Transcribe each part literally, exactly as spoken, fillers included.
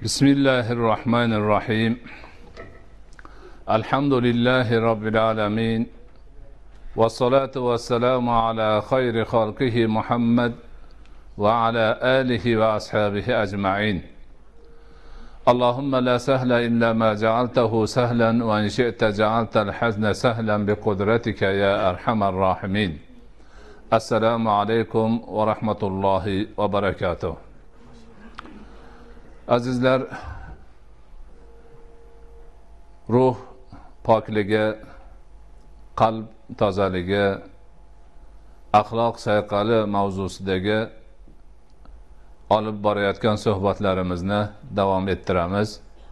Bismillahirrahmanirrahim. Elhamdülillahi Rabbil alemin. Ve salatu ve selamu ala hayri halkihi Muhammed ve ala alihi ve ashabihi ecma'in. Allahümme la sehla illa ma cealtehu sehlen ve in şi'te cealtel hazne sehlen bi kudretike ya erhamer rahimin. Esselamu aleyküm ve rahmetullahi ve berekatuhu. Azizlar, ruh pokligi, qalb tozaligi, axloq sayqali mavzusidagi olib borayotgan suhbatlarimizni davom ettiramiz.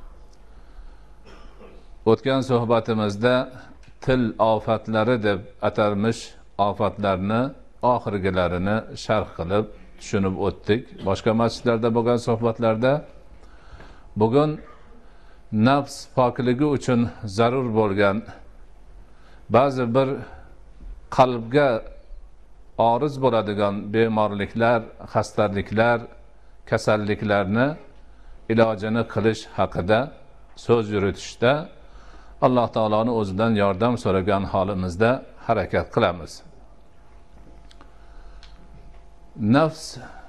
O'tgan suhbatimizda til ofatlari deb atalmish ofatlarni oxirgilarini sharh qilib tushunib o'tdik. Boshqa masjidlarda bo'lgan suhbatlarda bugun nafs pokligi uchun zarur bo'lgan ba'zi bir qalbga oriz bo'ladigan bemorliklar, xastaliklar, kasalliklarni ilojini qilish haqida so'z yuritishda Alloh taoloning o'zidan yordam so'ragan holimizda harakat qilamiz. Nafs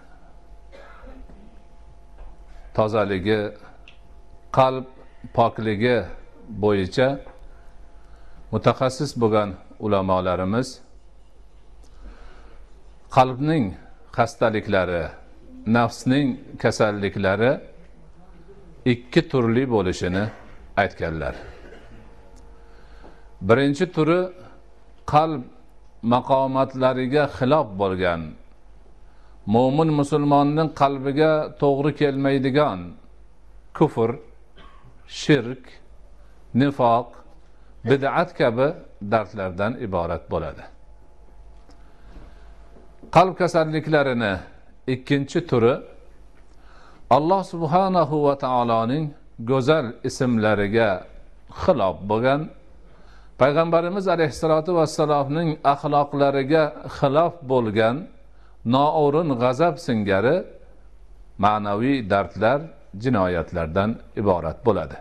tozaligi, qalb pokligi bo'yicha mutaxassis bo'lgan ulamolarimiz qalbning xastaliklari, nafsning kasalliklari ikki turli bo'lishini aytganlar. Birinchi turi qalb maqomatlariga xilof bo'lgan, mo'min musulmonning qalbiga to'g'ri kelmaydigan kufr, shirk, nifoq, bid'at kabi dardlardan iborat bo'ladi. Qalb kasalliklarini ikkinchi turi Alloh subhanahu va taoloning go'zal ismlariga xilof bo'lgan, payg'ambarimiz alayhisolatu vassalomning axloqlariga xilof bo'lgan noo'rin g'azab singari ma'naviy dardlar, jinoyatlardan iborat bo'ladi.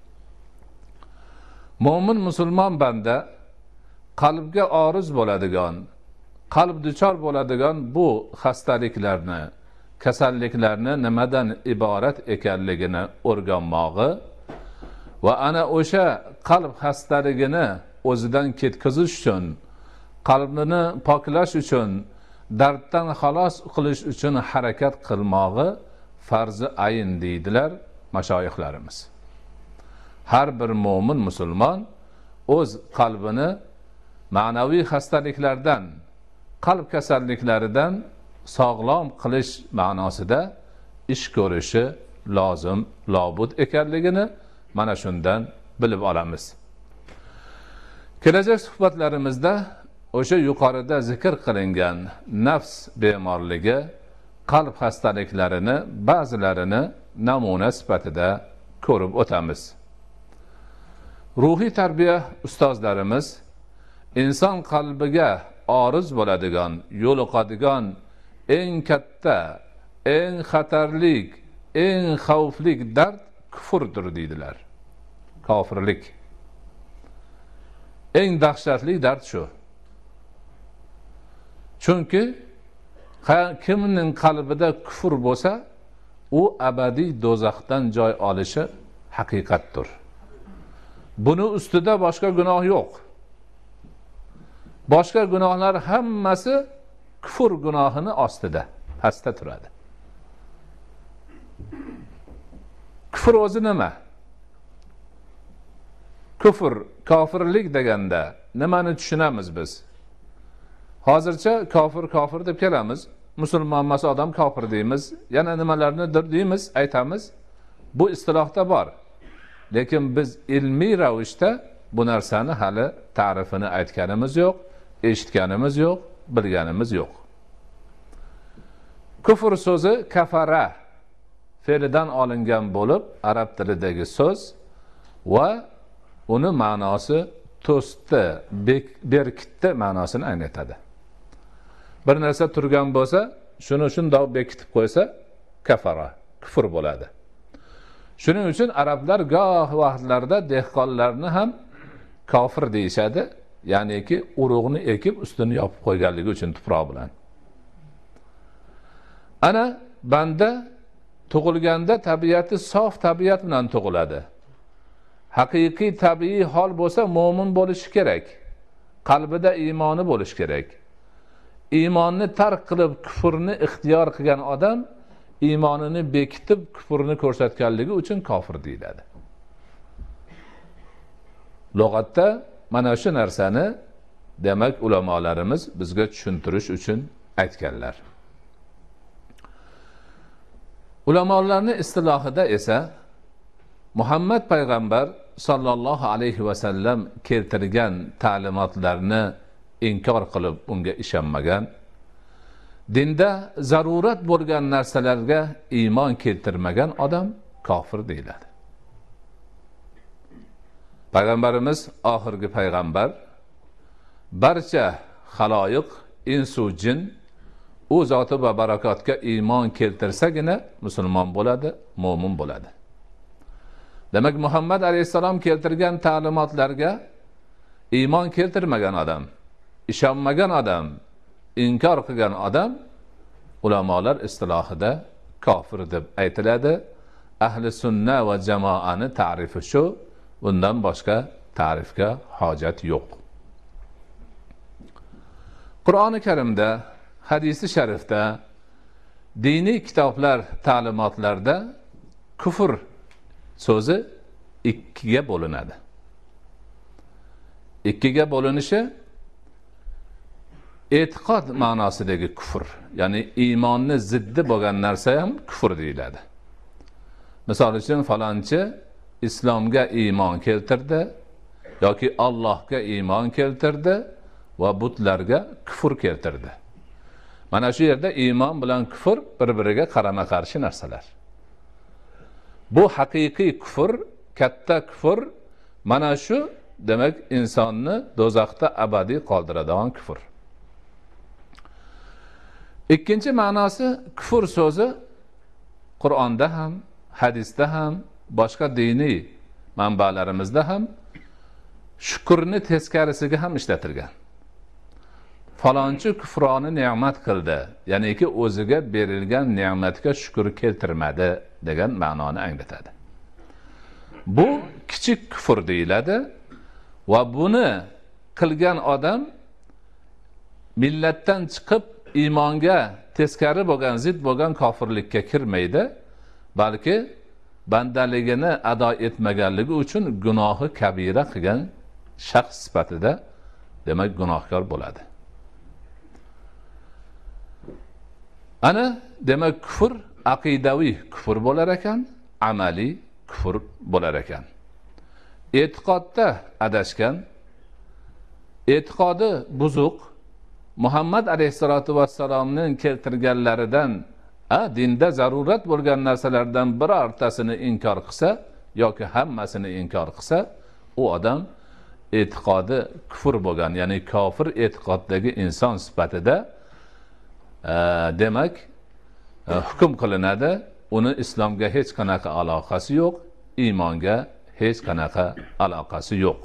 Mo'min musulmon banda qalbga oriz bo'ladigan, qalb duchor bo'ladigan bu xastaliklarni, kasalliklarni nimadan iborat ekanligini o'rganmog'i va ana o'sha qalb xastaligini o'zidan ketkazish uchun, qalbini poklash uchun, darddan xalos qilish uchun harakat qilmog'i farzi ayn deydilar mashoyixlarimiz. Har bir mo'min musulmon o'z qalbini ma'naviy xastaliklardan, qalb kasalliklaridan sog'lom qilish ma'nosida ish ko'rishi lozim, lobud ekanligini mana shundan bilib olamiz. Kelajak suhbatlarimizda o'sha yuqorida zikr qilingan nafs bemorligi, qalb xastaliklarini ba'zilarini namuna sifatida ko'rib o'tamiz. Ruhiy tarbiya ustozlarimiz inson qalbiga oriz bo'ladigan, yo'liqadigan eng katta, eng xatarli, eng xavfli dard kufrdir deydilar. Kofirlik. Eng dahshatli dard shu. Chunki kimning qalbida kufr bo'lsa, u abadiy do'zaxdan joy olishi haqiqatdir. Buni ustida boshqa gunoh yo'q. Boshqa gunohlar hammasi kufr gunohini ostida, pastda turadi. Kufr o'zi nima? Kufr, kofirlik deganda nimani tushunamiz biz? Hozircha kofir kofir deb kelamiz. Musulmon emas odam kofir deymiz. Yana nimalarnidir deymiz, aytamiz. Bu istilohda bor. Lekin biz ilmiy ravishda bu narsani hali ta'rifini aytganimiz yo'q, eshitganimiz yo'q, bilganimiz yo'q. Kufr so'zi kafara fe'lidan olingan bo'lib, arab tilidagi so'z va uni ma'nosi to'sdi, berkitdi ma'nosini anglatadi. Bir narsa turgan bo'lsa, shuni shundoq bekitib qo'ysa, kafara, kufr bo'ladi. Shuning uchun arablar goh vaqtlarda dehqonlarni ham kofir deyishadi, ya'niki urug'ni ekib ustini yopib qo'yganligi uchun tuproq bilan. Ana banda tug'ilganda tabiati sof tabiat bilan tug'iladi. Haqiqiy tabiiy hol bo'lsa mo'min bo'lishi kerak. Qalbida iymoni bo'lishi kerak. Iymonni tark qilib kufrni ixtiyor qilgan odam iymonini bekitib kufrni ko'rsatganligi uchun kofir deyiladi. Lug'atda mana shu narsani demak ulamolarimiz bizga tushuntirish uchun aytganlar. Ulamolarning istilohida esa Muhammad payg'ambar sallallohu alayhi va sallam keltirgan ta'limotlarni inkor qilib unga ishonmagan, dinda zarurat bo'lgan narsalarga iymon keltirmagan odam kofir deyiladi. Payg'ambarimiz oxirgi payg'ambar, barcha xaloyiq, insu jin u zoti va barakotga iymon keltirsagina musulmon bo'ladi, mo'min bo'ladi. Demak Muhammad alayhisalom keltirgan ta'limotlarga iymon keltirmagan odam, ishonmagan odam, inkor qilgan odam ulamolar istilohida kofir deb aytiladi. Ahli sunna va jamoani ta'rifi shu, bundan boshqa ta'rifga hojat yo'q. Qur'oni Karimda, hadisi sharifda, diniy kitoblar ta'limotlarda kufr so'zi ikkiga bo'linadi. Ikkiga bo'linishi e'tiqod ma'nosidagi kufr, ya'ni iymonni ziddi bo'lgan narsa ham kufr deyiladi. Misol uchun falonchi islomga iymon keltirdi yoki Allohga iymon keltirdi va butlarga kufr keltirdi. Mana shu yerda iymon bilan kufr bir-biriga qarama-qarshi narsalar. Bu haqiqiy kufr, katta kufr, mana shu demak insonni do'zaxda abadiy qoldiradigan kufr. Ikkinchi ma'nosi kufr so'zi Qur'onda ham, hadisda ham, boshqa diniy manbalarimizda ham shukrni teskarisiga ham ishlatilgan. Falonchi kufroni ne'mat qildi, ya'niki o'ziga berilgan ne'matga shukr keltirmadi degan ma'noni anglatadi. Bu kichik kufr deyiladi va buni qilgan odam millatdan chiqib iymonga teskari bo'lgan, zid bo'lgan kofirlikka kirmaydi, balki bandaligini ado etmaganligi uchun gunohi kabira qilgan shaxs sifatida demak gunohkor bo'ladi. Ana demak kufr aqidaviy kufr bo'lar ekan, amaliy kufr bo'lar ekan. E'tiqodda adashgan, e'tiqodi buzuq, Muhammad alayhisolatu vassalomning keltirganlaridan a dinda zarurat bo'lgan narsalardan birortasini inkor qilsa yoki hammasini inkor qilsa, u odam e'tiqodi kufr bo'lgan, ya'ni kofir e'tiqoddagi inson sifatida e, demak e, hukm qilinadi. Uni islomga hech qanaqa aloqasi yo'q, iymonga hech qanaqa aloqasi yo'q.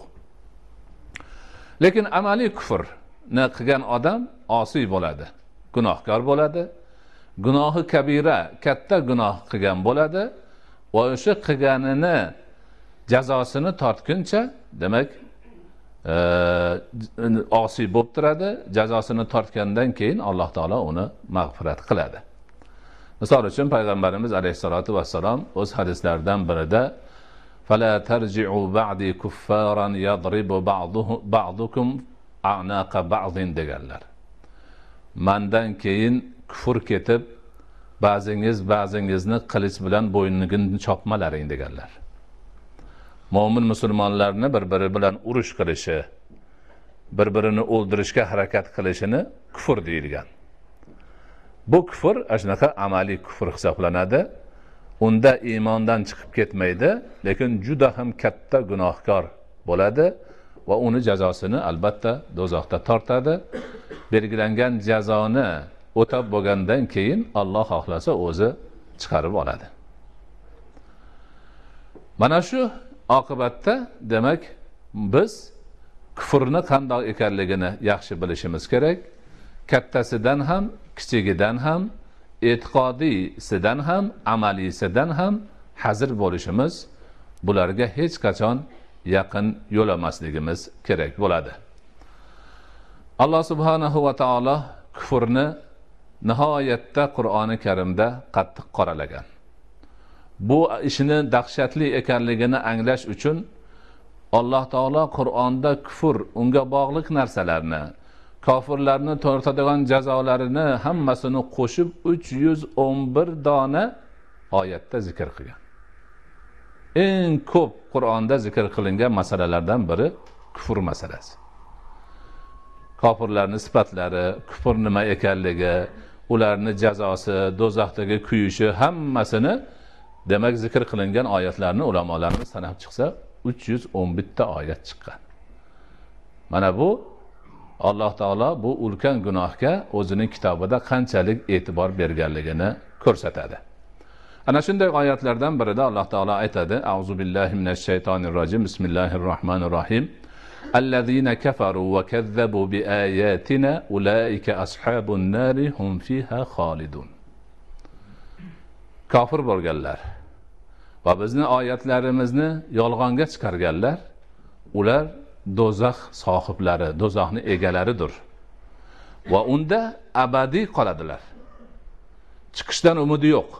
Lekin amaliy kufrni qilgan odam osiy bo'ladi, gunohkor bo'ladi. Gunohi kabira, katta gunoh qilgan bo'ladi va o'sha qilganini jazosini tortguncha demak e, osiy bo'lib turadi. Jazosini tortgandan keyin Alloh taolo uni mag'firat qiladi. Misol uchun payg'ambarimiz alayhisolatu vassalom o'z hadislaridan birida fala tarji'u ba'di kuffaran yadribu ba'dukum a'naqa ba'din deganlar. Mandan keyin kufr ketib ba'zingiz ba'zingizni qilich bilan bo'ynini chopmalaring deganlar. Mo'min musulmonlarni bir-biri bilan urush qilishi, bir-birini o'ldirishga harakat qilishini kufr deyilgan. Bu kufr shunaqa amaliy kufr hisoblanadi. Unda iymondan chiqib ketmaydi, lekin juda ham katta gunohkor bo'ladi va uni jazosini albatta do'zaxda tortadi. Belgilangan jazoni o'tab bo'lgandan keyin Alloh xohlasa o'zi chiqarib oladi. Mana shu oqibatda demak biz kufrni qandoq ekanligini yaxshi bilishimiz kerak. Kattasidan ham, kichigidan ham, e'tiqodiysidan ham, amaliysidan ham hazir bo'lishimiz, bularga hech qachon yaqin yo'lamasligimiz kerak bo'ladi. Alloh subhanahu va taolo kufrni nihoyatda Qur'oni Karimda qattiq qoralagan. Bu ishini dahshatli ekanligini anglash uchun Alloh taolo Qur'onda kufr, unga bog'liq narsalarni, kofirlarni tortadigan jazolarini hammasini qo'shib uch yuz o'n bir dona oyatda zikr qilgan. Eng ko'p Qur'onda zikr qilingan masalalardan biri kufr masalasi. Kofirlarning sifatlari, kufr nima ekanligi, ularning jazosi, do'zaxdagi kuyishi hammasini demak zikr qilingan oyatlarni ulamolarimiz sanab chiqsa uch yuz o'n bir ta oyat chiqqan. Mana bu Alloh taolo bu ulkan gunohga o'zining kitobida qanchalik e'tibor berganligini ko'rsatadi. Ana shunday oyatlardan birida Alloh taolo aytadi: A'uzu billahi minash shaytonir rojim. Bismillahir rohmanir rohim. Allazina kafaru va kazzabu bi ayatina ulaika ashabun nari hum fiha khalidun. Kofir bo'lganlar va bizni oyatlarimizni yolg'onga chiqarganlar, ular do'zax sohiblari, do'zaxning egalaridir. Va unda abadiy qoladilar. Chiqishdan umidi yo'q.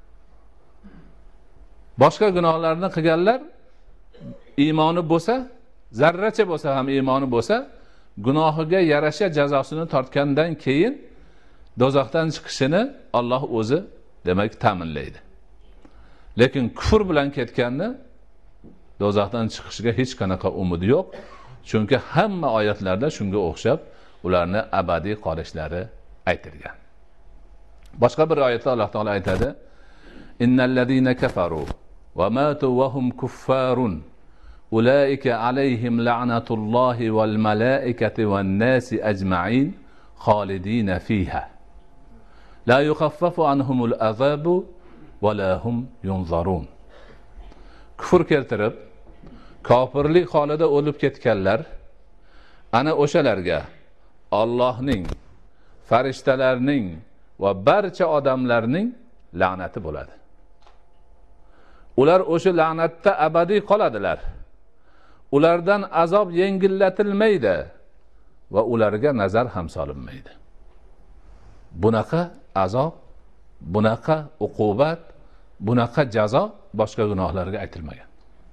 Boshqa gunohlarni qilganlar iymoni bo'lsa, zarracha bo'lsa ham iymoni bo'lsa, gunohiga yarasha jazosini tortgandan keyin do'zaxdan chiqishini Alloh o'zi demak ta'minlaydi. Lekin kufr bilan ketganni do'zaxdan chiqishiga hech qanaqa umidi yo'q. Chunki hamma oyatlarda shunga o'xshab ularni abadiy qolishlari aytilgan. Boshqa bir oyatda Alloh taolo aytadi: Innallazina kafaru va matu va hum kuffarun ulaika alayhim la'natullohi wal malaikati wan nasi ajma'in khalidina fiha la yukhaffafu anhumul azabu va la hum yunzarun. Kufr keltirib kofirlik holida o'lib ketganlar, ana o'shalarga Allohning, farishtalarning va barcha odamlarning la'nati bo'ladi. Ular o'sha la'natda abadiy qoladilar. Ulardan azob yengillatilmaydi va ularga nazar ham solinmaydi. Bunaqa azob, bunaqa uqubat, bunaqa jazo boshqa gunohlarga aytilmagan.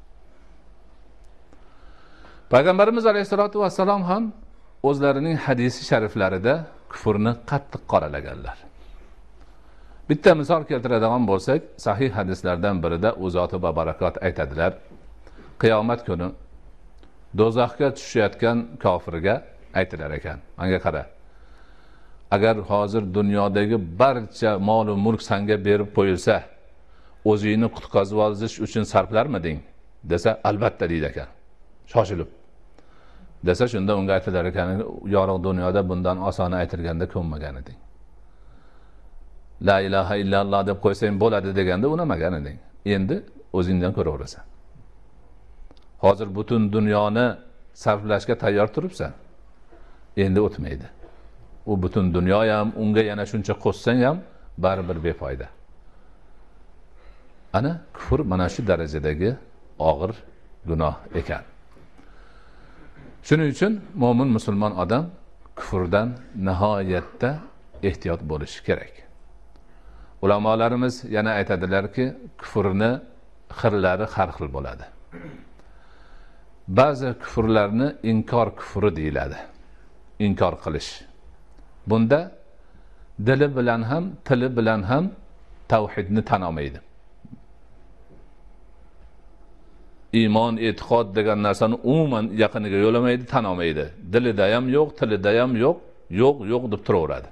Payg'ambarimiz alayhisolatu vassalom ham o'zlarining hadisi shariflarida kufrni qattiq qoralaganlar. Bitta misol keltiradigan bo'lsak, sahih hadislardan birida u zoti va barakot aytadilar: qiyomat kuni do'zaxga tushayotgan kofirga aytilar ekan: "Menga qara. Agar hozir dunyodagi barcha mol va mulk senga berib qo'yilsa, o'zingni qutqazib olish uchun sarflarmiding?" desa, albatta deydi ekan. Shoshilib. Desa, shunda unga aytilar ekan: "Yorug' dunyoda bundan oson aytilganda ko'nmagan eding. La ilaha illalloh deb qo'ysang bo'ladi deganda unamagan eding. Endi o'zingdan ko'raverasan. Hozir butun dunyoni sarflashga tayyor turibsan. Endi o'tmaydi. U butun dunyo ham unga yana shuncha qo'shsang ham baribir befoyda." Ana kufr mana shu darajadagi og'ir gunoh ekan. Shuning uchun mo'min musulmon odam kufrdan nihoyatda ehtiyot bo'lishi kerak. Ulamolarimiz yana aytadilarki, kufrni xillari har xil bo'ladi. Ba'zi kufrlarni inkor kufri deyiladi. Inkor qilish. Bunda dili bilan ham, tili bilan ham tavhidni tan olmaydi. Iymon, e'tiqod degan narsani umuman yaqiniga yo'lamaydi, tan olmaydi. Dilida ham yo'q, tilida ham yo'q, yo'q, yo'q deb turaveradi.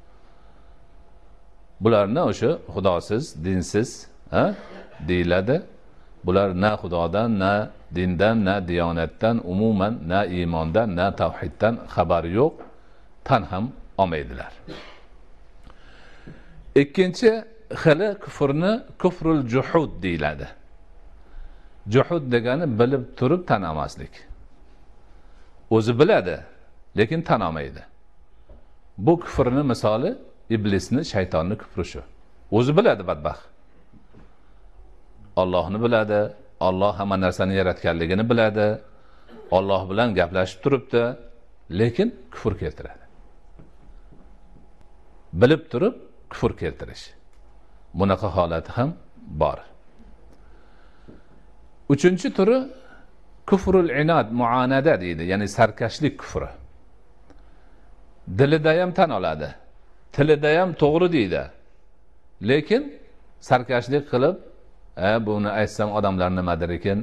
Bularni o'sha xudosiz, dinsiz, ha, deyiladi. Bular na xudodan, na dindan, na diyonatdan, umuman na iymondan, na tavhiddan xabari yo'q, tan ham olmaydilar. Ikkinchi xili kufrni kufrul juhud deyiladi. Juhud degani bilib turib tan olmaslik. O'zi biladi, lekin tan olmaydi. Bu kufrning misoli iblisni, shaytonni kufri shu. O'zi biladi badbaxt. Allohni biladi, Alloh hamma narsani yaratganligini biladi. Alloh bilan gaplashib turibdi, lekin kufr keltiradi. Bilib turib kufr keltirish. Bunaqa holati ham bor. Uchinchi turi kufrul inad, muanada deydi, ya'ni sarkashlik kufri. Dilida ham tan oladi, tilida ham to'g'ri deydi. Lekin sarkashlik qilib, "A, buni aytsam odamlar nima der ekan?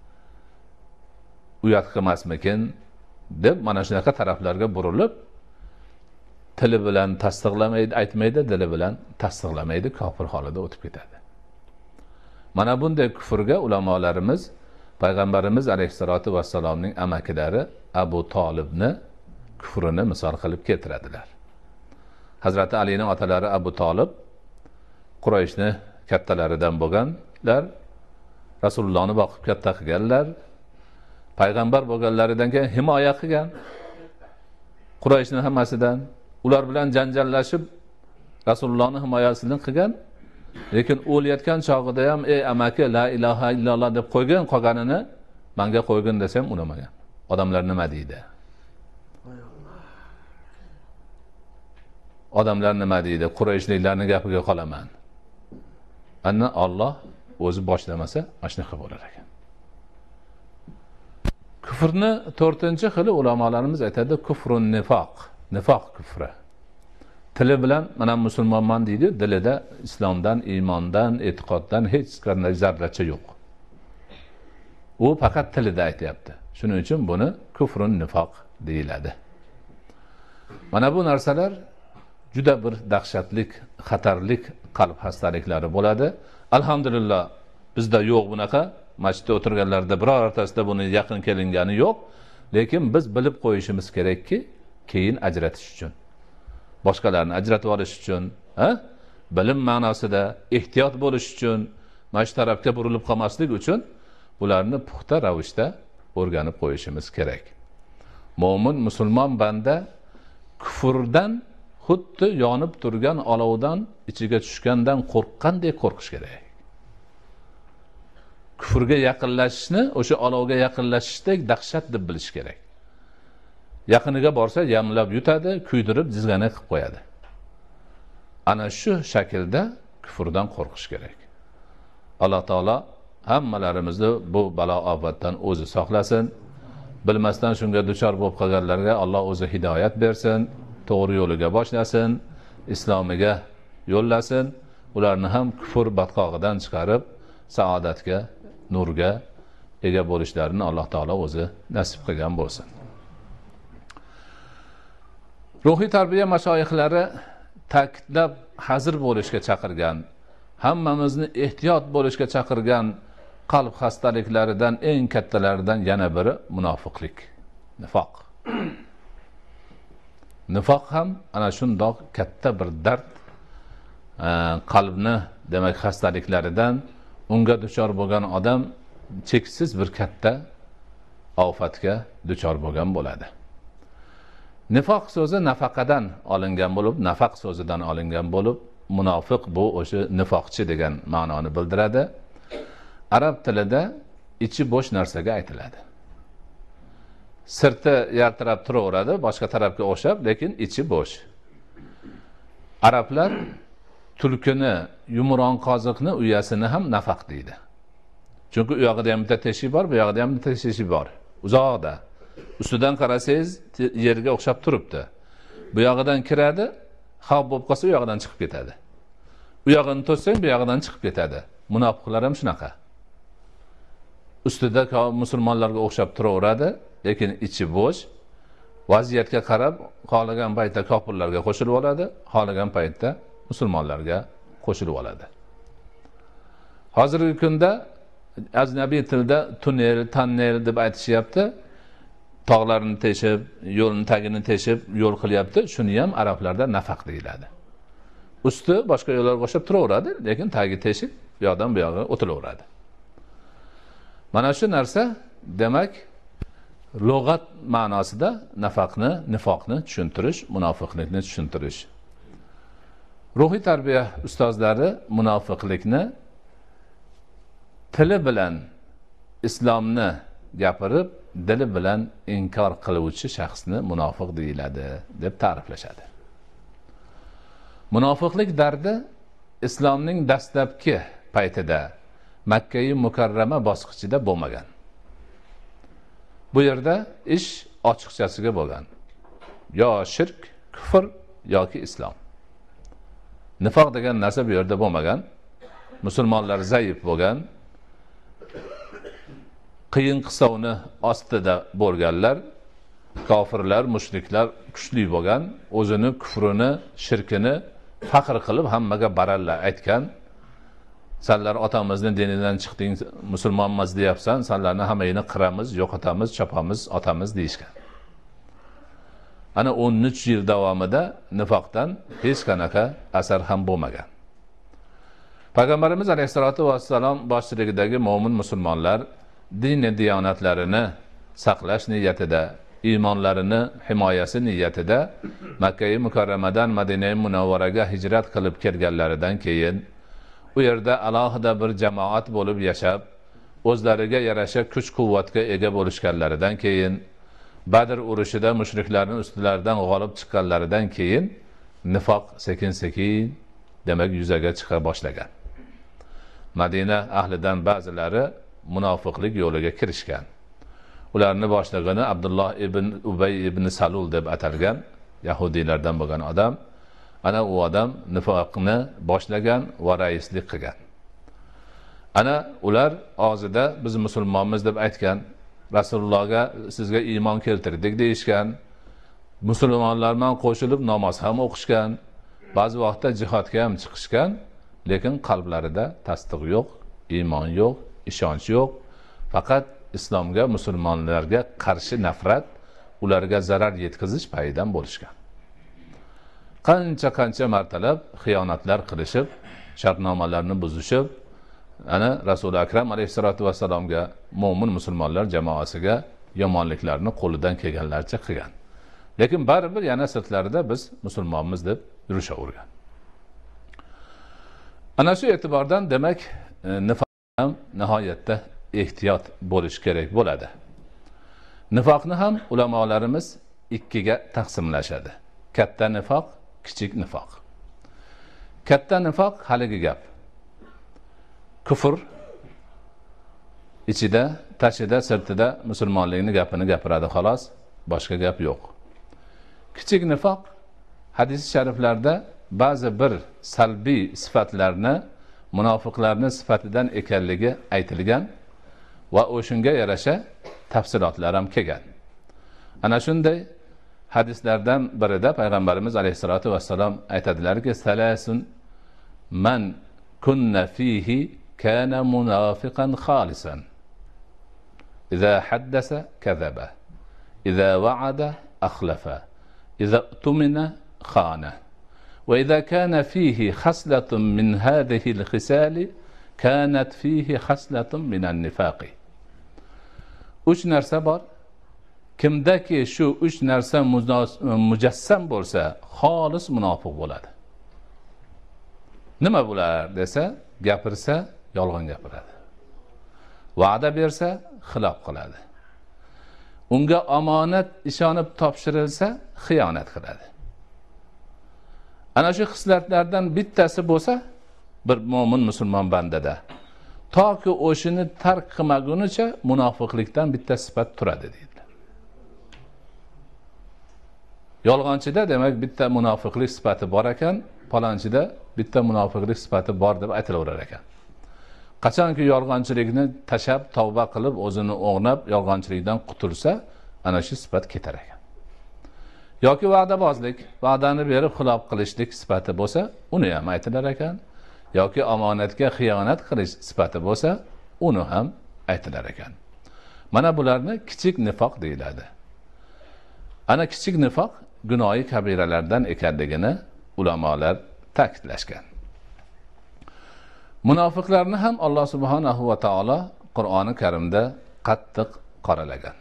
Uyat qilmasmikin?" deb mana shunaqa taraflarga burilib, tili bilan tasdiqlamaydi, aytmaydi, dili bilan tasdiqlamaydi, kofir holida o'tib ketadi. Mana bunday kufrga ulamolarimiz Payg'ambarimiz alayhisolatu vassalomning amakilari Abu Talibni kufrini misol qilib keltiradilar. Hazrati Alining otalari Abu Talib Qurayshni kattalaridan bo'lganlar, Rasulullohni boqib katta qilganlar, payg'ambar bo'lganlaridan keyin himoya qilgan Qurayshning hammasidan, ular bilan janjallashib Rasulullohni himoyasini qilgan. Lekin o'layotgan chog'ida ham ey amaki la ilaha illalloh deb qo'ygan, qolganini menga qo'ygin desam unamagan. Odamlar nima deydi? Odamlar nima deydi? Qurayshliklarning gapiga qolaman. Ana Alloh o'zi boshlamasa, ashnaqa bo'lar ekan. Kufrni to'rtinchi xili ulamolarimiz aytadi, kufrun nifoq, nifoq kufri. Tili bilan mana musulmonman deydi, dilida islomdan, iymondan, e'tiqoddan hech qanday zarracha yo'q. U faqat tilida aytayapti. Shuning uchun buni kufrun nifoq deyiladi. Mana bu narsalar juda bir dahshatlik, xatarlik qalb xastaliklari bo'ladi. Alhamdulillah bizda yo'q bunaqa. Masjidda o'tirganlarda birortasida buni yaqin kelingani yo'q. Lekin biz bilib qo'yishimiz kerakki, keyin ajratish uchun, boshqalarni ajratib olish uchun, ha? Bilim ma'nosida ehtiyot bo'lish uchun, mana shu tarafga burilib qolmaslik uchun bularni puxta ravishda o'rganib qo'yishimiz kerak. Mo'min, musulmon banda kufrdan xuddi yonib turgan olovdan ichiga tushgandan qo'rqqandek qo'rqish kerak. Kufrga yaqinlashishni o'sha olovga yaqinlashishdek dahshat deb bilish kerak. Yaqiniga borsa yamlab yutadi, kuydirib jizg'ana qilib qo'yadi. Ana shu shaklda kufrdan qo'rqish kerak. Alloh taolo hammalarimizni bu balo ofatdan o'zi saqlasin. Bilmasdan shunga duchor bo'lib qolganlarga Alloh o'zi hidoyat bersin, to'g'ri yo'liga boshlasin, islomiga yo'llasin. Ularni ham kufr batqog'idan chiqarib saodatga, nurga ega bo'lishlarini Alloh taolo o'zi nasib qilgan bo'lsin. Ruhiy tarbiya mashoyixlari ta'kidlab hazir bo'lishga chaqirgan, hammamizni ehtiyot bo'lishga chaqirgan qalb xastaliklaridan eng kattalaridan yana biri munofiqlik, nifoq. Nifoq ham ana shundoq katta bir dard, qalbni demak xastaliklaridan unga duchor bo'lgan odam cheksiz bir katta ofatga duchor bo'lgan bo'ladi. Nifoq so'zi nafaqadan olingan bo'lib, nafaq so'zidan olingan bo'lib, munofiq bu o'sha nifoqchi degan ma'noni bildiradi. Arab tilida ichi bo'sh narsaga aytiladi. Sirti yaltirab turaveradi, boshqa tarafga o'xshab, lekin ichi bo'sh. Arablar tulkini, yumron qoziqni uyasini ham nafaq deydi. Chunki u yog'ida ham bitta teshik bor, bu yog'ida ham bitta teshik bor. Uzoqda. Ustidan qarasangiz yerga o'xshab turibdi. Bu yog'idan kiradi, xavf bo'lib qolsa u yog'idan chiqib ketadi. U yog'ini to'ssang bu yog'idan chiqib ketadi. Munofiqlar ham shunaqa. Ustida musulmonlarga o'xshab turaveradi, lekin ichi bo'sh. Vaziyatga qarab, xohlagan paytda kofirlarga qo'shilib oladi, xohlagan paytda musulmonlarga qo'shilib oladi. Hozirgi kunda ajnabiy tilda tunnel, tonnel deb aytishyapti. Tog'larni teshib, yo'lni tagini teshib, yo'l qilyapti. Shuni ham arablarda nafaq deyiladi. Usti boshqa yo'llarga o'xshab turaveradi, lekin tagi teshib, bu yoqdan bu yoqqa o'tilaveradi. Mana shu narsa demak lug'at ma'nosida nafaqni, nifoqni tushuntirish, munofiqlikni tushuntirish. Ruhiy tarbiya ustozlari munofiqlikni tili bilan islomni gapirib, dili bilan inkor qiluvchi shaxsni munofiq deyiladi deb ta'riflashadi. Munofiqlik dardi islomning dastlabki paytida Makka-i Mukarrama bosqichida bo'lmagan. Bu yerda ish ochiqchasiga bo'lgan. Yo shirk, kufr yoki islom. Nifoq degan narsa bu yerda bo'lmagan. Musulmonlar zaif bo'lgan. Qiyin qisovni ostida bo'lganlar, kofirlar, mushriklar kuchli bo'lgan, o'zini kufrini, shirkini faqr qilib hammaga baralla aytgan. Sanlar otamizning dinidan chiqding, musulmonmiz deyapsan, sanlarni hammani qiramiz, yo'qotamiz, chopamiz, otamiz deyishgan. Ana o'n uch yil davomida nifoqdan hech qanaqa asar ham bo'lmagan. Payg'ambarimiz alayhisolatu vassalom boshchiligidagi mo'min musulmonlar dini diyonatlarini saqlash niyatida, iymonlarini himoyasi niyatida Makka-i Mukarramadan Madina-i Munawvaraga hijrat qilib kelganlaridan keyin u yerda alohida bir jamoat bo'lib yashab, o'zlariga yarasha kuch-quvvatga ega bo'lishganlaridan keyin, Badr urushida mushriklarning ustilaridan g'olib chiqqanlaridan keyin nifoq sekin-sekin demak yuzaga chiqa boshlagan. Madina ahlidan ba'zilari munofiqlik yo'liga kirishgan. Ularning boshlig'ini Abdulloh ibn Ubay ibn Salul deb atalgan yahudiylardan bo'lgan odam, ana u odam nifoqni boshlagan va raislik qilgan. Ana ular og'zida biz musulmonmiz deb aytgan, Rasulullohga sizga iymon keltirdik deyishgan, musulmonlar bilan qo'shilib namoz ham o'qishgan, ba'zi vaqtda jihodga ham chiqishgan, lekin qalblarida tasdiq yo'q, iymon yo'q, ishonch yo'q. Faqat islomga, musulmonlarga qarshi nafrat, ularga zarar yetkazish payidan bo'lishgan. Qancha-qancha martalab xiyonatlar qilishib, shartnomalarni buzishib, ana Rasul akram alayhisolatu vassalomga, mo'min musulmonlar jamoasiga yomonliklarni qo'lidan kelganlarcha qilgan. Lekin baribir yana sirtlarida biz musulmonmiz deb yurishavergan. Ana shu e'tibordan demak nifoq ham nihoyatda ehtiyot bo'lish kerak bo'ladi. Nifoqni ham ulamolarimiz ikkiga taqsimlashadi. Katta nifoq, kichik nifoq. Katta nifoq haligi gap. Kufr ichida, tashida, sirtida musulmonlikni gapini gapiradi xolos, boshqa gap yo'q. Kichik nifoq hadis shariflarda ba'zi bir salbiy sifatlarni munofiqlarning sifatidan ekanligi aytilgan va o'shunga yarasha tafsilotlar ham kelgan. Ana shunday hadislardan birida payg'ambarimiz alayhisolatu vassalom aytadilarki, salasun man kunna fihi kana munafiqan khalisan. Iza haddasa kazaba, iza wa'ada akhlafa, iza tumina khana. وإذا كان فيه خصلة من هذه الخصال كانت فيه خصلة من النفاق. Üç narsa bor. Kimdaki shu üç narsa mujassam bo'lsa, xolis munofiq bo'ladi. Nima bular desa, gapirsa yolg'on gapiradi. Va'da bersa xilof qiladi. Unga omonat ishonib topshirilsa xiyonat qiladi. Ana shu xislatlardan bittasi bo'lsa, bir mo'min musulmon bandada toki o'shini tark qilmagunicha munofiqlikdan bitta sifat turadi deydilar. Yolg'onchida demak bitta munofiqlik sifati bor ekan, palonchida bitta munofiqlik sifati bor deb aytilaverar ekan. Qachonki yolg'onchilikni tashab, tavba qilib, o'zini o'g'nab, yolg'onchilikdan qutulsa, ana shu sifat ketar ekan. Yoki va'dabozlik, va'dani berib xilof qilishlik sifati bo'lsa, uni ham aytilar ekan. Yoki omonatga xiyonat qilish sifati bo'lsa, uni ham aytilar ekan. Mana bularni kichik nifoq deyiladi. Ana kichik nifoq gunohi kabiralardan ekanligini ulamolar ta'kidlashgan. Munofiqlarni ham Alloh subhanahu va taolo Qur'oni Karimda qattiq qoralagan.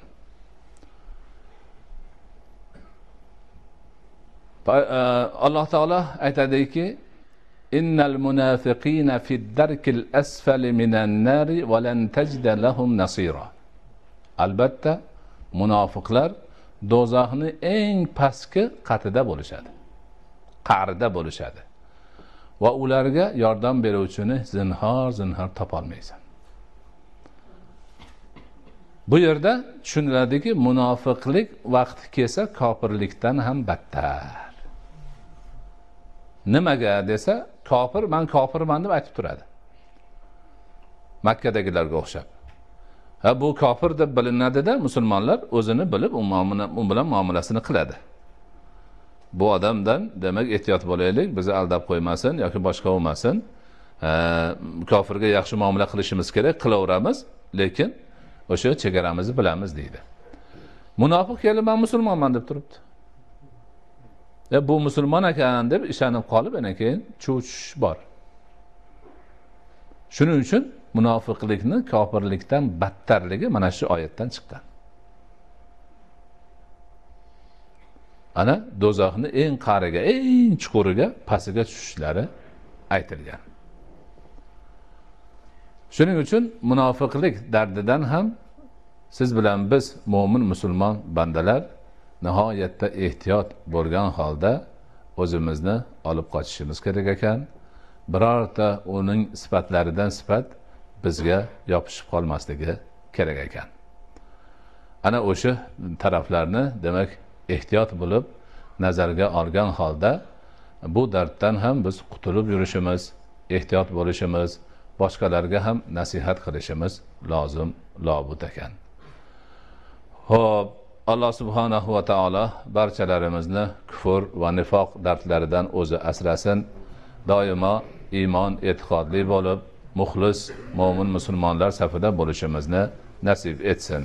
Alloh taolo aytadiki, innal munafiqina fid darkil asfali minan nari va lan tajida lahum nasira. Albatta munofiqlar do'zaxning eng pastki qatida bo'lishadi. Qa'rida bo'lishadi. Va ularga yordam beruvchini zinhor zinhor topolmaysan. Bu yerda tushuniladiki, munofiqlik vaqti kelsa kofirlikdan ham battar. Nimaga desa, kofir men kofirman deb aytib turadi. Makkadagilarga o'xshab. Ha, bu kofir deb bilinadi-da, musulmonlar o'zini bilib u bilan muomalasini qiladi. Bu odamdan demak ehtiyot bo'laylik, bizni aldab qo'ymasin yoki boshqa bo'lmasin. Kofirga yaxshi muomala qilishimiz kerak, qilaveramiz, lekin o'sha chegaramizni bilamiz deydi. Munofiq kelib men musulmonman deb turibdi. E bu musulmon ekan deb ishonib qolib, ana keyin cho'chish bor. Shuning uchun munofiqlikni kofirlikdan battarligi mana shu oyatdan chiqqan. Ana do'zaxni eng qariga, eng chuquriga, pastiga tushishlari aytilgan. Shuning uchun munofiqlik dardidan ham siz bilan biz mo'min musulmon bandalar nihoyatda ehtiyot bo'lgan holda o'zimizni olib qochishimiz kerak ekan. Birorta uning sifatlaridan sifat bizga yopishib qolmasligi kerak ekan. Ana o'sha taraflarni demak ehtiyot bo'lib nazarga olgan holda bu darddan ham biz qutulib yurishimiz, ehtiyot bo'lishimiz, boshqalarga ham nasihat qilishimiz lozim, lobud ekan. Xo'p, Alloh subhanahu va taolo barchalarimizni kufr va nifoq dardlaridan o'zi asrasin. Doimo iymon, e'tiqodli bo'lib, muxlis mo'min musulmonlar safida bo'lishimizni nasib etsin.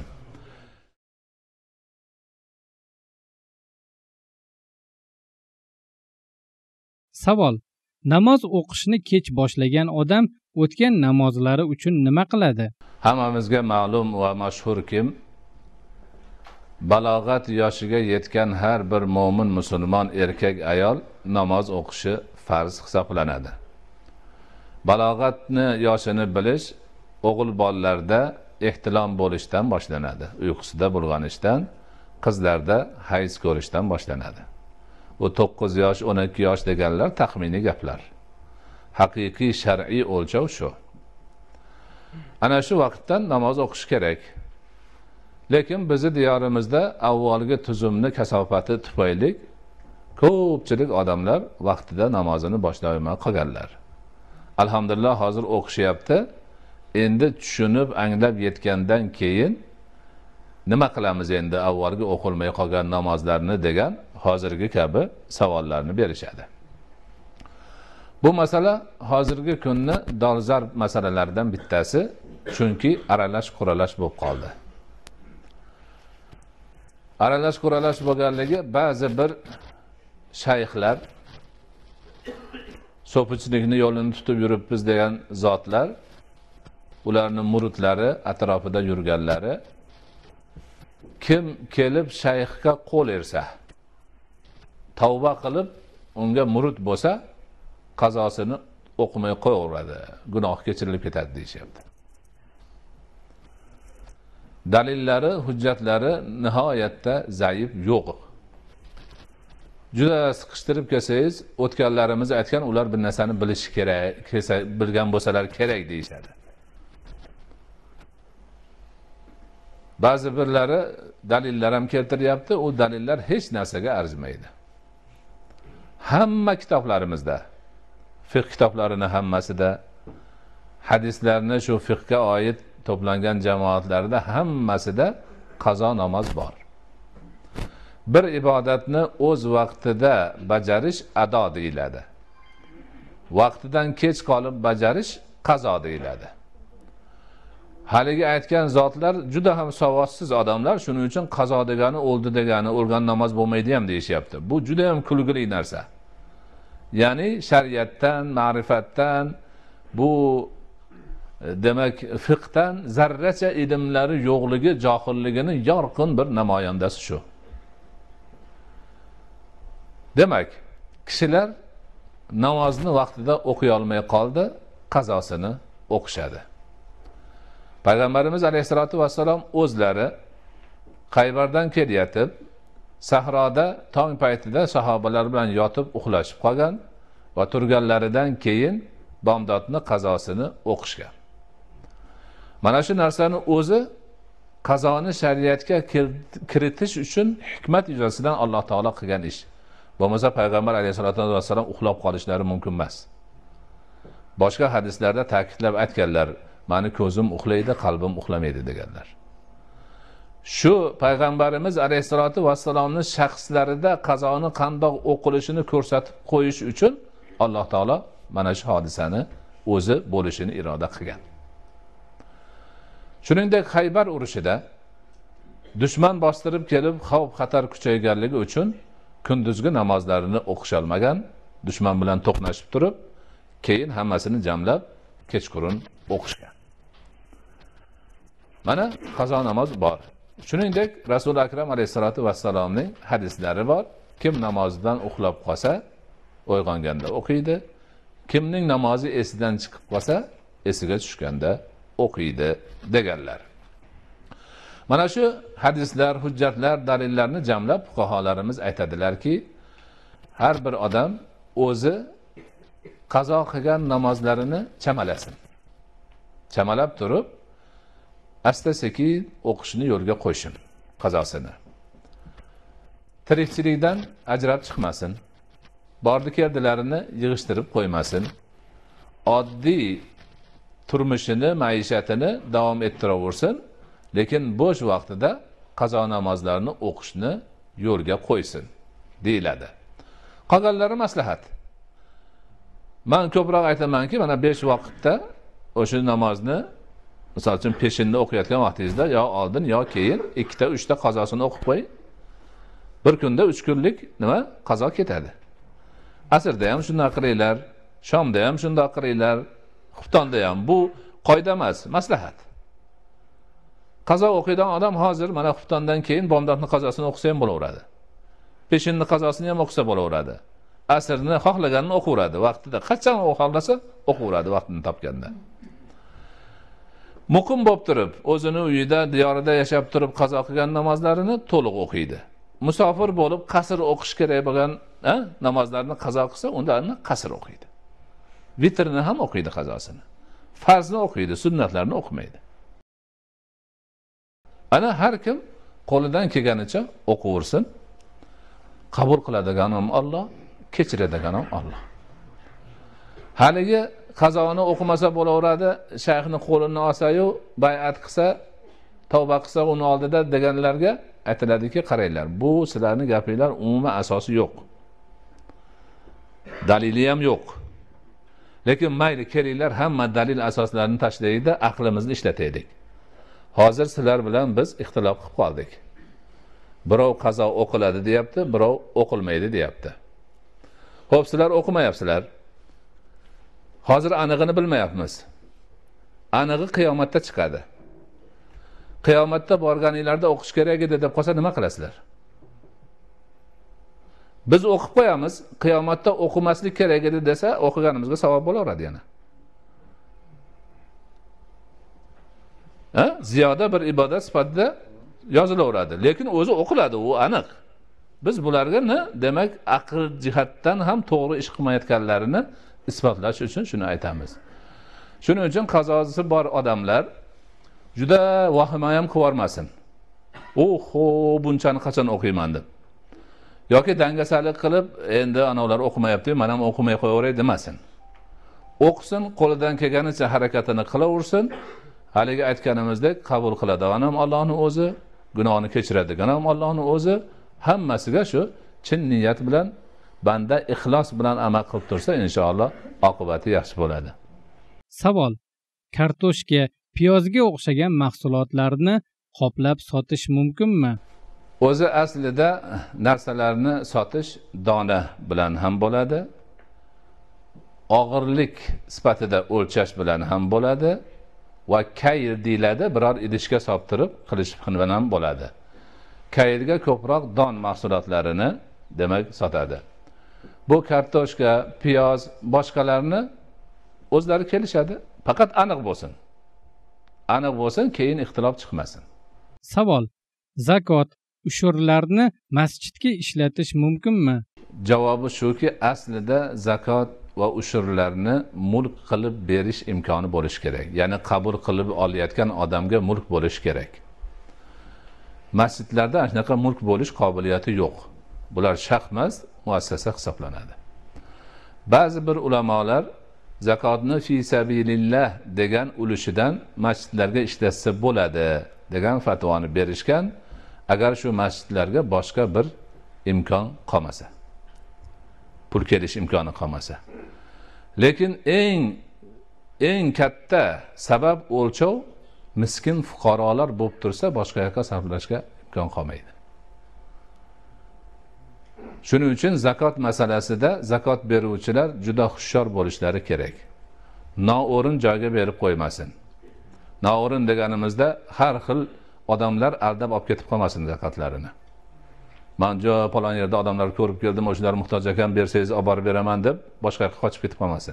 Savol: namoz o'qishni kech boshlagan odam o'tgan namozlari uchun nima qiladi? Hammamizga ma'lum va mashhur kim, balog'at yoshiga yetgan har bir mo'min musulmon erkak ayol namoz o'qishi farz hisoblanadi. Balog'atni yoshini bilish o'g'il bolalarda ehtilom bo'lishdan boshlanadi. Uyqusida bulg'anishdan, qizlarda hayz ko'rishdan boshlanadi. Bu to'qqiz yosh, o'n ikki yosh deganlar taxminiy gaplar. Haqiqiy shar'iy o'lchov shu. Ana shu vaqtdan namoz o'qish kerak. Lekin bizi diyorimizda avvalgi tuzumni kasofati tufayli ko'pchilik odamlar vaqtida namozini boshlay qolganlar. Alhamdulillah hozir o'qishyapti. Endi tushunib, anglab yetgandan keyin nima qilamiz endi avvalgi o'qilmay qolgan namozlarni degan hozirgi kabi savollarni berishadi. Bu masala hozirgi kunni dolzarb masalalardan bittasi, chunki aralash quralash bo'lib qoldi. Aralash quralash bo'lganligi ba'zi bir shayxlar, so'pichlikni yo'lini tutib yuribmiz degan zotlar, ularning muridlari, atrofida yurganlari, kim kelib shayxga qo'l ersa, tavba qilib unga murid bo'lsa, qazosini o'qimay qo'yaveradi, gunoh kechirilib ketadi deyishyapti. Dalillari, hujjatlari nihoyatda zaif, yo'q. Juda siqishtirib kelsangiz, o'tganlarimiz aytgan, ular bir narsani bilishi kerak, bilgan bo'lsalar kerak deyishadi. Ba'zi birlari dalillar ham keltiryapti, u dalillar hech narsaga arzimaydi. Hamma kitoblarimizda, fiqh kitoblarini hammasida, hadislarni shu fiqhga oid to'plangan jamoatlarda hammasida qazo namoz bor. Bir ibodatni o'z vaqtida bajarish ado deyiladi. Vaqtidan kech qolib bajarish qazo deyiladi. Haligi aytgan zotlar juda ham savodsiz odamlar, shuning uchun qazo degani o'ldi degani, o'lgan namoz bo'lmaydi ham deyishyapti. Bu juda ham kulgili narsa. Ya'ni shariatdan, ma'rifatdan bu demak fiqhdan zarracha ilmlari yo'qligi, johilligini yorqin bir namoyandasi shu. Demak, kishilar namozni vaqtida o'qiy olmay qoldi, qazosini o'qishadi. Payg'ambarimiz alayhisolatu vassalom o'zlari Qaybardan kelyotib, sahroda tong paytida sahobalar bilan yotib uxlashib qolgan va turganlaridan keyin bomdodni qazosini o'qishgan. Mana shu narsani o'zi qazoni shariatga kiritish uchun hikmat yuzasidan Alloh taolo qilgan ish. Bo'lmasa payg'ambar alayhisolatu vassalom uxlab qolishlari mumkin emas. Boshqa hadislarda ta'kidlab aytganlar, meni ko'zim uxlaydi, qalbim uxlamaydi deganlar. Shu payg'ambarimiz alayhisolatu vassalomning shaxslarida qazoni qandoq o'qilishini ko'rsatib qo'yish uchun Alloh taolo mana shu hodisani o'zi bo'lishini iroda qilgan. Shuningdek, Xaybar urushida dushman bostirib kelib, xavf xatar kuchayganligi uchun kunduzgi namozlarini o'qisholmagan, dushman bilan to'qnashib turib, keyin hammasini jamlab kechqurun o'qishgan. Mana qazo namoz bor. Shuningdek, Rasul akram alayhisolatu vassalomning hadislari bor. Kim namozidan uxlab qolsa, uyg'onganda o'qiydi. Kimning namozi esidan chiqib qolsa, esiga tushganda o'qiydi deganlar. Mana shu hadislar, hujjatlar, dalillarni jamlab fuqaholarimiz aytadilarki, har bir odam o'zi qazo qilgan namozlarini chamalasin. Chamalab turib, asta-sekin o'qishni yo'lga qo'ysin, qazosini. Tirikchilikdan ajrab chiqmasin. Bordi keldilarini yig'ishtirib qo'ymasin. Oddiy turmushini, maishatini davom ettiraversin, lekin bo'sh vaqtida qazo namozlarini o'qishni yo'lga qo'ysin, deyiladi. Qolganlari maslahat. Men ko'proq aytamanki, mana besh vaqtda o'sha namozni, misol uchun peshinni o'qiyotgan vaqtingizda yo oldin yo keyin ikkita uchta qazosini o'qib qo'ying. Bir kunda uch kunlik nima qazo ketadi. Asrda ham shunday qilinglar, shomda ham shunday qilinglar, xuftonda ham. Bu qoida emas, maslahat. Qazo o'qiydigan odam hozir mana xuftondan keyin bomdodni qazosini o'qisa ham bo'laveradi. Peshinni qazosini ham o'qisa bo'laveradi. Asrni xohlaganini o'qiveradi, vaqtida qachon o'qolasa o'qiveradi vaqtini topganda. Muqim bo'lib turib, o'zini uyida, diyorida yashab turib qazo qilgan namozlarini to'liq o'qiydi. Musofir bo'lib qasr o'qish kerak bo'lgan namozlarni qazo qilsa, unlarni qasr o'qiydi. Vitrni ham o'qiydi qazosini. Farzni o'qiydi, sunnatlarni o'qimaydi. Ana har kim qo'lidan kelganicha o'qiversin. Qabul qiladigan ham Alloh, kechiradigan ham Alloh. Haligi qazoni o'qimasa bo'laveradi, shayxning qo'lini olsa-yu, bay'at qilsa, tavba qilsa uni oldida deganlarga aytiladiki, qaranglar, bu sizlarning gapinglar umuman asosi yo'q. Dalili ham yo'q. Lekin mayli, kelinglar, hamma dalil asoslarini tashlaydi, aqlimizni ishlataylik. Hozir sizlar bilan biz ixtilof qilib qoldik. Birov qazo o'qiladi deyapti, birov o'qilmaydi deyapti. Xo'p, sizlar o'qimayapsizlar. Hozir anig'ini bilmayapmiz. Anig'i qiyomatda chiqadi. Qiyomatda borganinglarda o'qish kerak edi deb qolsa nima qilasizlar? Biz o'qib qo'yamiz, qiyomatda o'qimaslik kerak edi desa, o'qiganimizga savob bo'laveradi yana. Ha? Ziyoda bir ibodat sifatida yozilaveradi, lekin o'zi o'qiladi, u aniq. Biz bularga ne, demak, aql jihatdan ham to'g'ri ish qilmayotganlarini isbotlash uchun shuni aytamiz. Shuning uchun qazosi bor odamlar juda vahima ham qilvormasin. Oho, bunchani qachon o'qiyman deb. Yoki dangasalik qilib, endi anovlar o'qimayapti, men ham o'qimay qo'yaveray demasin. O'qisin, qo'lidan kelganicha harakatini qilaversin. Haligi aytganimizdek, qabul qiladigan ham Allohning o'zi, gunohni kechiradigan ham Allohning o'zi, hammasiga shu chin niyat bilan, banda ixlos bilan amal qilib tursa, inshaalloh oqibati yaxshi bo'ladi. Savol: kartoshka, piyozga o'xshagan mahsulotlarni qoplab sotish mumkinmi? O'zi aslida narsalarni sotish dona bilan ham bo'ladi. Og'irlik sifatida o'lchash bilan ham bo'ladi. va kayr deyiladi, biror idishga solib turib qilish bilan ham bo'ladi. Kayrga ko'proq don mahsulotlarini demak sotadi. Bu kartoshka, piyoz, boshqalarni o'zlari kelishadi, faqat aniq bo'lsin. Aniq bo'lsin, keyin ixtilof chiqmasin. Savol: zakot ushurlarni masjidga ishlatish mumkinmi? Javobi shuki, aslida zakot va ushurlarni mulk qilib berish imkoni bo'lishi kerak. Ya'ni qabul qilib olayotgan odamga mulk bo'lishi kerak. Masjidlarda shunaqa mulk bo'lish qobiliyati yo'q. Bular shaxmas muassasa hisoblanadi. Ba'zi bir ulamolar zakotni fi sabilillah degan ulushidan masjidlarga ishlatsa bo'ladi degan fatvoni berishgan, agar shu masjidlarga boshqa bir imkon qolmasa, pul kelish imkoni qolmasa. Lekin eng eng katta sabab o'lchov miskin fuqarolar bo'lib tursa, boshqa yoqqa sarflashga imkon qolmaydi. Shuning uchun zakot masalasida zakot beruvchilar juda hushyor bo'lishlari kerak. Noo'rin joyga berib qo'ymasin. Noo'rin deganimizda har xil odamlar aldab olib ketib qolmasin zakotlarini. Men jo falon yerda odamlar ko'rib keldim, o'shalar muhtoj ekan, bersangiz olib borib beraman deb boshqa yoqqa qochib ketib qolmasin.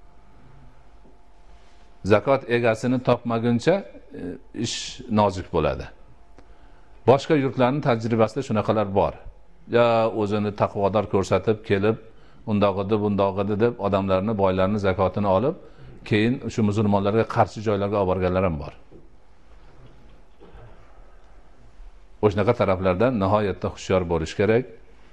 Zakot egasini topmaguncha ish nozik bo'ladi. Boshqa yurtlarning tajribasida shunaqalar bor. Ya o'zini taqvodor ko'rsatib kelib, undoq edi, bundoq edi deb odamlarni, boylarni zakotini olib, keyin shu musulmonlarga qarshi joylarga olib borganlar ham bor. O'shanaqa taraflardan nihoyatda hushyor bo'lish kerak.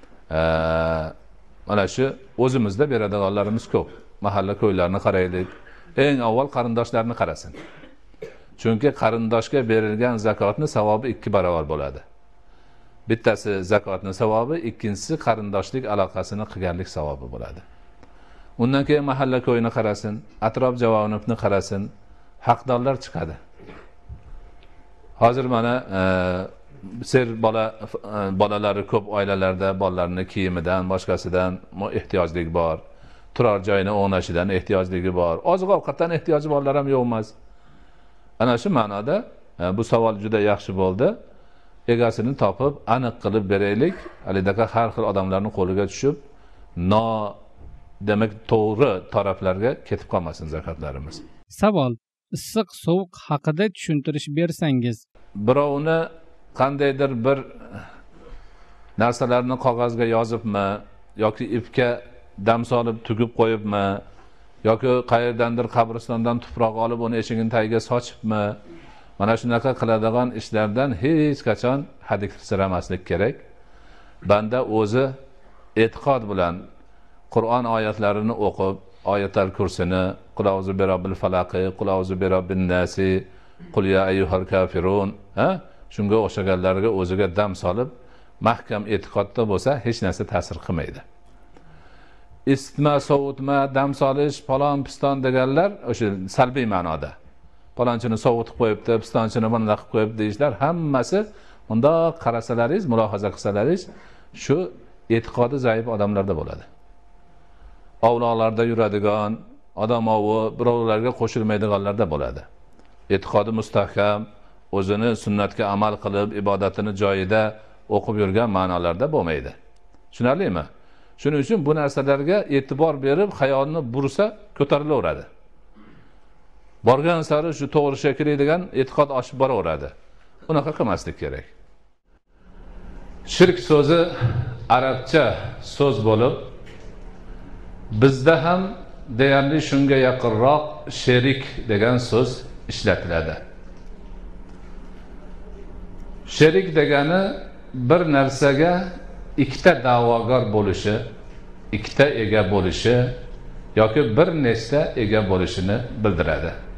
Mana shu o'zimizda beradiganlarimiz ko'p. Mahalla ko'ylarni qaraylik. Eng avval qarindoshlarni qarasin. Chunki qarindoshga berilgan zakotni savobi ikki barobar bo'ladi. Bittasi zakotning savobi, ikkinchisi qarindoshlik aloqasini qilganlik savobi bo'ladi. Undan keyin mahalla ko'yini qarasin, atrof javonibni qarasin, haqdorlar chiqadi. Hozir mana ser bola bolalari ko'p oilalarda bolalarning kiyimidan, boshqasidan ehtiyojlik bor. Turar joyini o'nashidan ehtiyojligi bor. Oziq-ovqatdan ehtiyoji borlar ham yo'q emas. Ana shu ma'noda bu savol juda yaxshi bo'ldi. Egasini topib aniq qilib beraylik. Alidaqa har xil odamlarning qo'liga tushib, no demak to'g'ri taraflarga ketib qolmasin zakotlarimiz. Savol: issiq sovuq haqida tushuntirish bersangiz. Birovni qandaydir bir narsalarni qog'ozga yozibmi yoki ipga dam solib tugib qo'yibmi yoki qayerdandir qabristondan tuproq olib uni eshigini tagiga sochibmi, mana shunaqa qiladigan ishlardan hech qachon hadiksiramaslik kerak. Banda o'zi e'tiqod bilan Qur'on oyatlarini o'qib, oyatal kursini, Qul a'uzu bi robbil falaq, Qul a'uzu bi robbin nas, Qul ya ayyuhal kafirun, ha? Shunga o'xshaganlarga o'ziga dam solib, mahkam e'tiqodda bo'lsa, hech narsa ta'sir qilmaydi. Isitma, sovutma, dam solish, falon piston deganlar o'sha salbiy ma'noda. Falonchini sovutib qo'yibdi, pistonchini bunday qilib qo'yibdi deyishlar, hammasi unda qarasalaringiz, mulohaza qilsalaringiz, shu e'tiqodi zaif odamlarda bo'ladi. Ovloqlarda yuradigan, odamovi, birovlarga qo'shilmaydiganlarda bo'ladi. E'tiqodi mustahkam, o'zini sunnatga amal qilib, ibodatini joyida o'qib yurgan ma'nolarda bo'lmaydi. Tushunarlimi? Shuning uchun bu narsalarga e'tibor berib, xayolni bursa ko'tarilaveradi. Borgan sari shu to'g'ri shekilli degan e'tiqod oshib boraveradi. Unaqa qilmaslik kerak. Shirk so'zi arabcha so'z bo'lib, bizda ham deyarli shunga yaqinroq sherik degan so'z ishlatiladi. Sherik degani bir narsaga ikkita da'vogar bo'lishi, ikkita ega bo'lishi yoki bir nechta ega bo'lishini bildiradi.